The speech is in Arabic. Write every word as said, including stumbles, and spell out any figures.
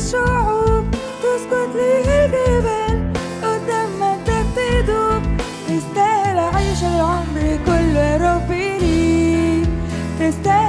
الشعوب تسكت ليه الجبال قدام مجدك تدوب. تستاهل أعيش العمر كله يا ربي ليك، تستاهل